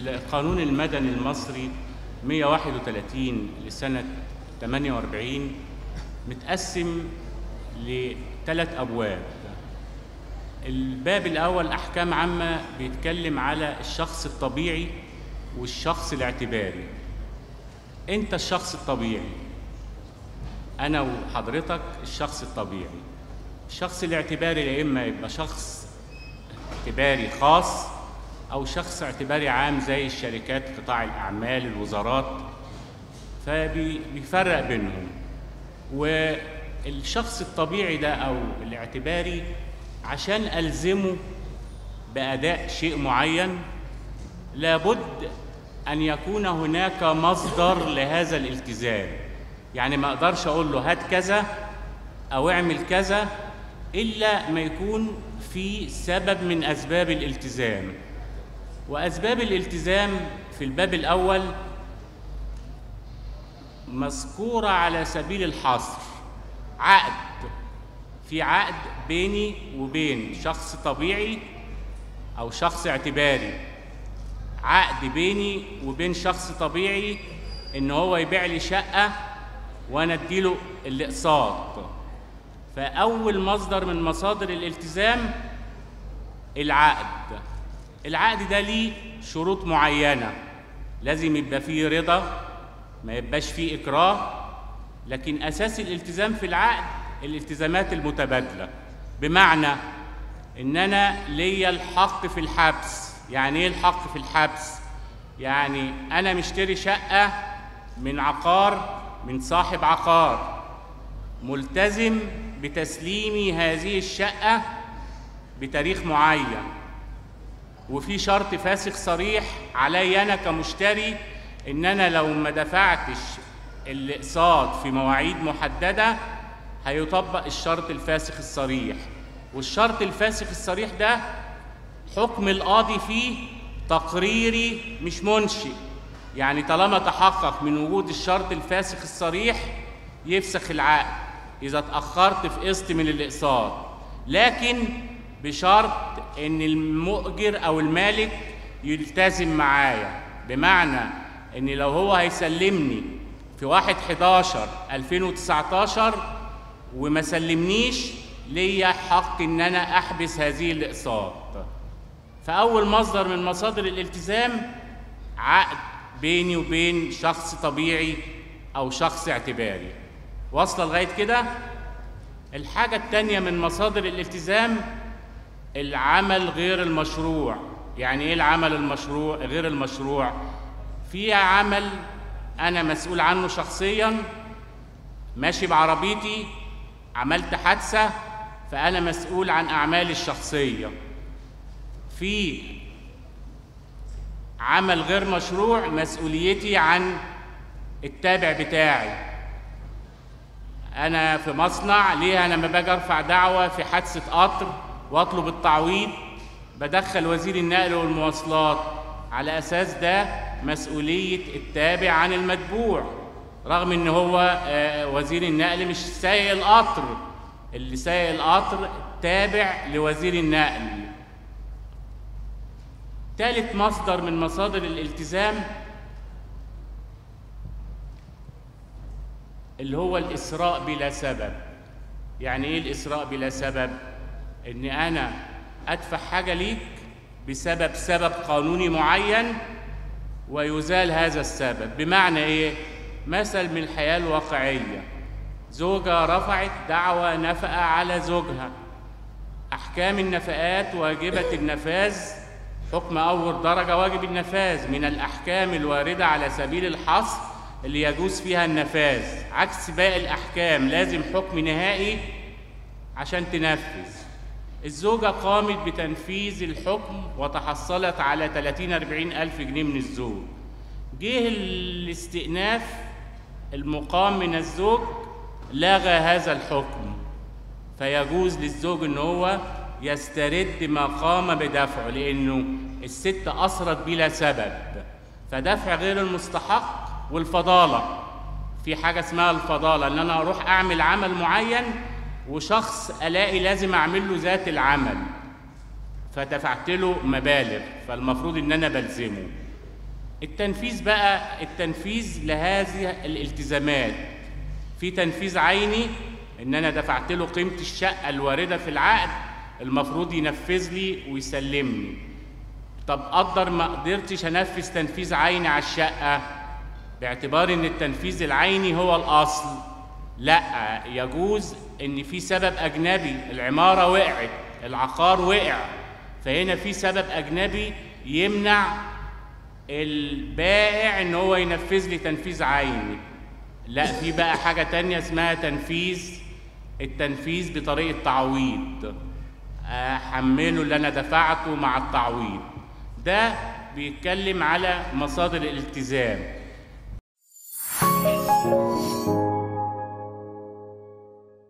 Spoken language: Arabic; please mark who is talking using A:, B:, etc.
A: القانون المدني المصري 131 لسنة 48 متقسم لثلاث أبواب. الباب الأول أحكام عامة بيتكلم على الشخص الطبيعي والشخص الاعتباري. أنت الشخص الطبيعي، أنا وحضرتك الشخص الطبيعي. الشخص الاعتباري يا إما يبقى شخص اعتباري خاص أو شخص اعتباري عام زي الشركات، قطاع الأعمال، الوزارات، فبيفرق بينهم. والشخص الطبيعي ده أو الاعتباري عشان ألزمه بأداء شيء معين لابد أن يكون هناك مصدر لهذا الالتزام. يعني ما أقدرش أقول له هات كذا أو اعمل كذا إلا ما يكون في سبب من أسباب الالتزام. وأسباب الالتزام في الباب الأول مذكورة على سبيل الحصر. عقد، في عقد بيني وبين شخص طبيعي أو شخص اعتباري، عقد بيني وبين شخص طبيعي إن هو يبيع لي شقة وأنا أديله الأقساط. فأول مصدر من مصادر الالتزام العقد. العقد ده ليه شروط معينة، لازم يبقى فيه رضا، ما يبقاش فيه إكراه، لكن أساس الالتزام في العقد الالتزامات المتبادلة. بمعنى إن أنا ليا الحق في الحبس. يعني إيه الحق في الحبس؟ يعني أنا مشتري شقة من عقار، من صاحب عقار، ملتزم بتسليمي هذه الشقة بتاريخ معين، وفي شرط فاسخ صريح علي أنا كمشتري إن أنا لو ما دفعتش الأقساط في مواعيد محددة هيطبق الشرط الفاسخ الصريح. والشرط الفاسخ الصريح ده حكم القاضي فيه تقريري مش منشئ. يعني طالما تحقق من وجود الشرط الفاسخ الصريح يفسخ العقد إذا اتأخرت في قسط من الأقساط، لكن بشرط إن المؤجر أو المالك يلتزم معايا. بمعنى إن لو هو هيسلمني في 1/11/2019 وما سلمنيش، ليا حق إن أنا أحبس هذه الأقساط. فأول مصدر من مصادر الالتزام عقد بيني وبين شخص طبيعي أو شخص اعتباري. واصلة لغاية كده؟ الحاجة التانية من مصادر الالتزام العمل غير المشروع. يعني إيه العمل المشروع غير المشروع؟ في عمل أنا مسؤول عنه شخصياً، ماشي بعربيتي عملت حادثة فأنا مسؤول عن أعمالي الشخصية. في عمل غير مشروع مسؤوليتي عن التابع بتاعي. أنا في مصنع، ليه أنا لما باجي أرفع دعوة في حادثة قطر وأطلب التعويض بدخل وزير النقل والمواصلات، على أساس ده مسؤولية التابع عن المتبوع، رغم إن هو وزير النقل مش سايق القطر، اللي سايق القطر تابع لوزير النقل. ثالث مصدر من مصادر الالتزام اللي هو الإسراء بلا سبب. يعني إيه الإسراء بلا سبب؟ إن أنا أدفع حاجة ليك بسبب سبب قانوني معين ويزال هذا السبب. بمعنى إيه؟ مثل من الحياة الواقعية، زوجة رفعت دعوى نفقة على زوجها. أحكام النفقات واجبة النفاذ، حكم أول درجة واجب النفاذ، من الأحكام الواردة على سبيل الحصر اللي يجوز فيها النفاذ، عكس باقي الأحكام لازم حكم نهائي عشان تنفذ. الزوجة قامت بتنفيذ الحكم وتحصلت على 30-40 ألف جنيه من الزوج. جه الاستئناف المقام من الزوج لغى هذا الحكم، فيجوز للزوج ان هو يسترد ما قام بدفعه، لانه الست اسرت بلا سبب. فدفع غير المستحق والفضاله، في حاجه اسمها الفضاله، ان انا اروح اعمل عمل معين وشخص الاقي لازم اعمل له ذات العمل فدفعت له مبالغ، فالمفروض ان انا بلزمه. التنفيذ بقى، التنفيذ لهذه الالتزامات، في تنفيذ عيني ان انا دفعت له قيمة الشقة الواردة في العقد، المفروض ينفذ لي ويسلمني. طب قدر ما قدرتش انفذ تنفيذ عيني على الشقة باعتبار ان التنفيذ العيني هو الاصل، لا، يجوز ان في سبب اجنبي، العمارة وقعت، العقار وقع، فهنا في سبب اجنبي يمنع البائع ان هو ينفذ لي تنفيذ عيني. لا، في بقى حاجة تانية اسمها التنفيذ بطريقة تعويض، احمله اللي انا دفعته مع التعويض. ده بيتكلم على مصادر الالتزام.